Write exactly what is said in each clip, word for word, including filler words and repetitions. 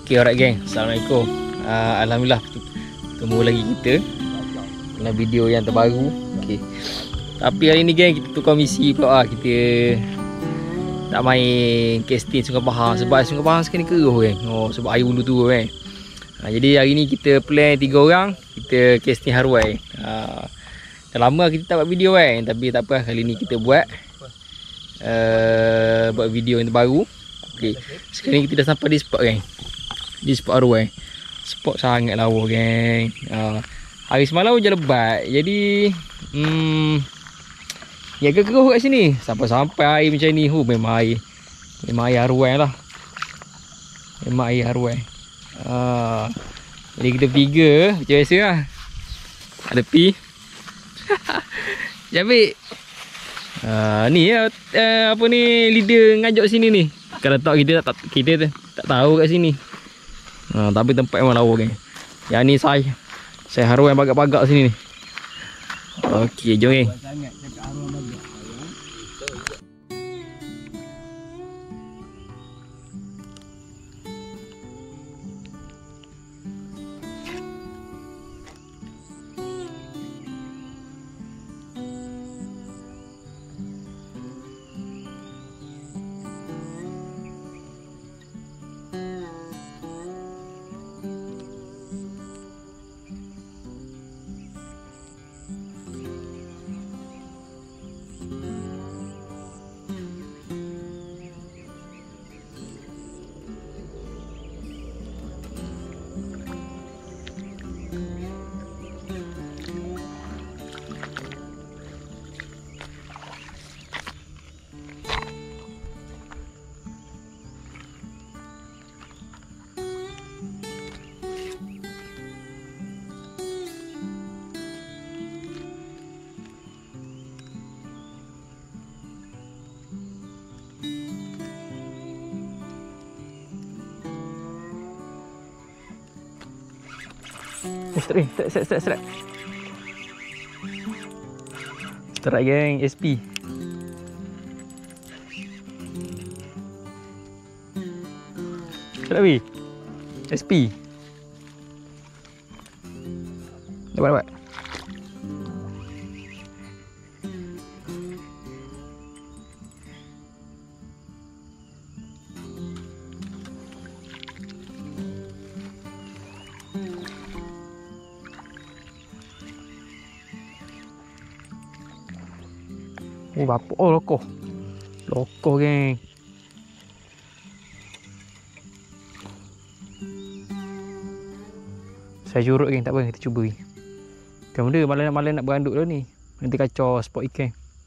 Okey, alright geng. Assalamualaikum. Uh, Alhamdulillah ketemu lagi kita dalam video yang terbaru. Okey. Tapi hari ni geng, kita tukar misi pula lah. Kita nak main casting Sungai Bahar. Sebab Sungai Bahar sekarang ni keruh geng. Oh, sebab air hulu turun kan. Ha, jadi hari ni kita plan tiga orang, kita casting Haruai. Ha, dah lama kita tak buat video kan. Tapi tak apa, kali ni kita buat uh, buat video yang terbaru. Okey. Sekarang ni kita dah sampai di spot geng. Di spot Haruai. Spot sangat lawa geng. Uh, hari semalam hujan lebat. Jadi hmm, ya agak keruh kat sini. Sampai-sampai air macam ni. Huh, memang air. Memang air Haruai lah. Memang air Haruai. Uh, jadi kita bertiga macam biasa lah. Ada P. Jabik. Uh, ni ya uh, apa ni leader ngajak sini ni. Kalau tak kita tak, tak kita tak tahu kat sini. Uh, tapi tempat memang lawa geng. Yang ni saya saya Haruai bagak-bagak sini ni. Okey, jom geng. Eh, strike, strike, strike, strike. Strike geng, S P. Strike weh. S P. Dapat, dapat. Oh, bapa. Oh, lokoh. Lokoh, geng. Saya curut, geng. Tak apa, kita cuba. Kan benda malam-malam nak beranduk dah ni. Nanti kacau spot ikan.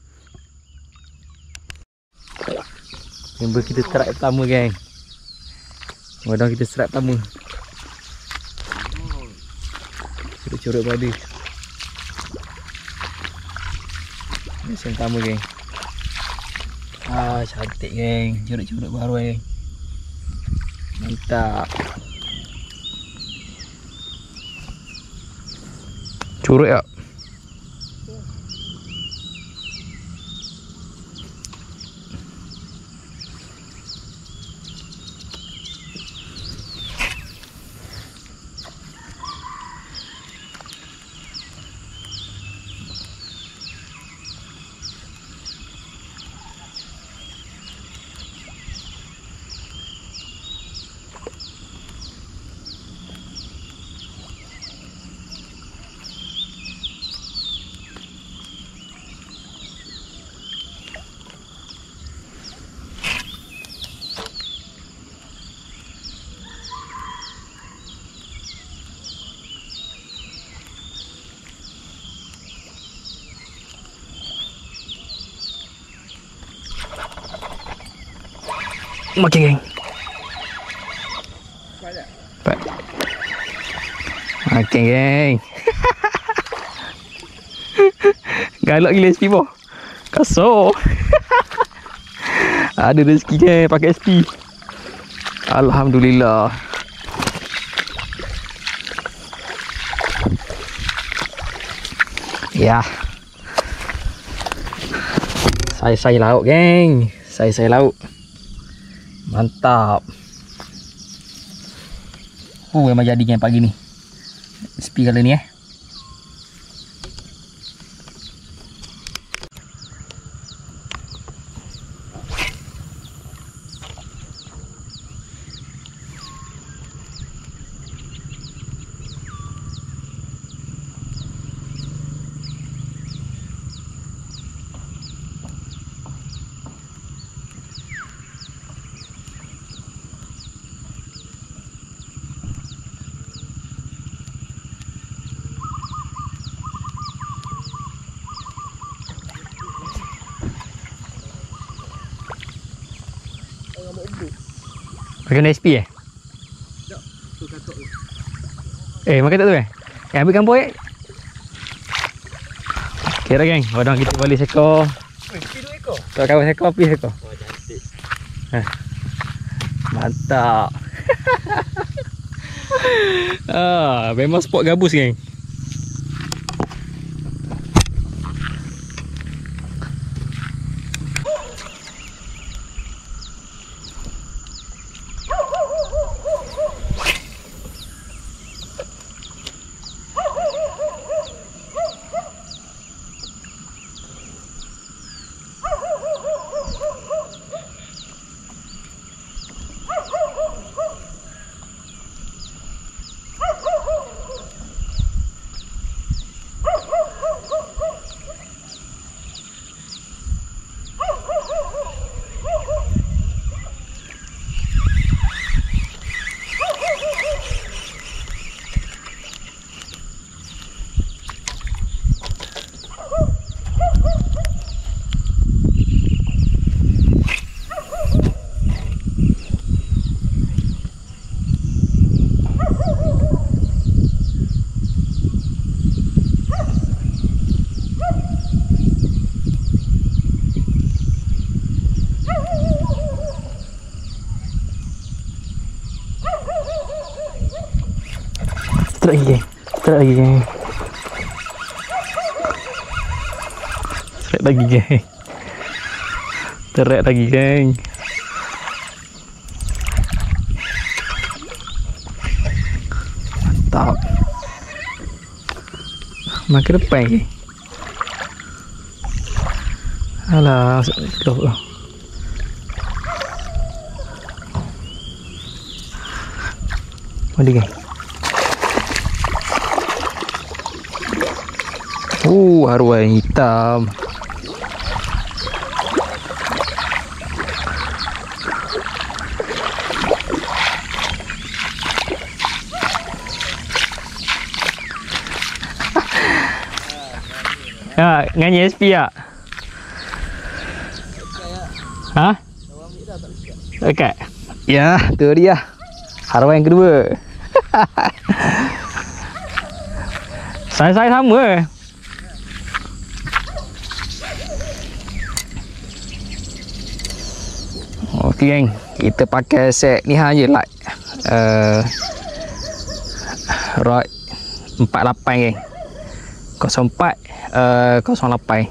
Member kita strike pertama, geng. Wadang kita strike pertama. Kita curut pada. Mesin pertama geng. Ah, cantik geng. Curut-curut baru geng. Mantap. Curut tak? Makin geng. Makin geng. Galak gila S P boh. Kasar. Ada rezeki geng pakai S P. Alhamdulillah. Ya. Saya-saya laut geng. Saya-saya laut. Mantap. Oh, memang jadi yang pagi ni. Spi kali ni eh. Makan S P eh? Tak, tu katok tu. Eh, makan tak tu eh? Eh, ambil kampung eh? Okay dah geng, wadang kita balik sekor. Weh, pergi dua ekor? Tak kawan sekor, pergi sekor. Oh, cantik. Ha. Mantap. Ah, memang spot gabus geng. Terak lagi geng. Terak lagi geng. Terak lagi geng. Terak lagi geng. Mantap. Makin depan geng. Alah, masuk. Boleh geng. Uh, arwah yang hitam. Ha, nganyi S P tak? Ha? Dekat? Ya, tu dia. Arwah yang kedua. Saya-saya sama. Okey geng, kita pakai set ni hanya like uh, rod empat lapan geng. kosong empat uh, kosong lapan.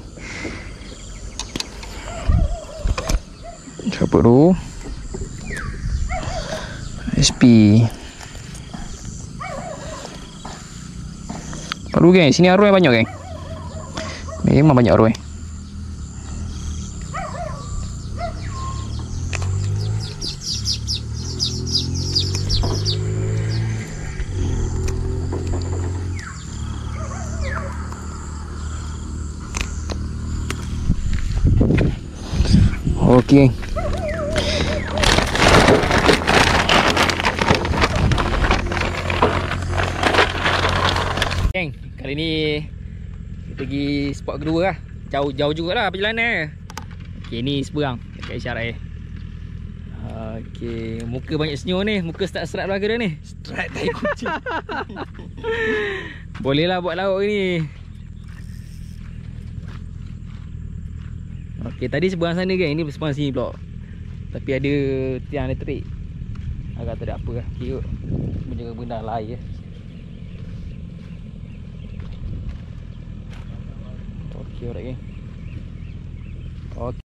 Coba dulu. S P. Perlu geng, sini arwah banyak geng. Memang banyak arwah. Okey. Geng, kali ni kita pergi spot kedua lah. Jauh-jauh jugalah perjalanan. Okey, ni seberang dekat isyarat eh. Okey, muka banyak senyum ni. Muka start serat belaka dah ni. Strike tai kucing. Boleh lah buat lauk ni. Okey, tadi seberang sana kan, ini seberang sini pula. Tapi ada tiang elektrik. Agak tak ada apa lah. Kira menjaga benda lain je. Okey, alright geng. Okey.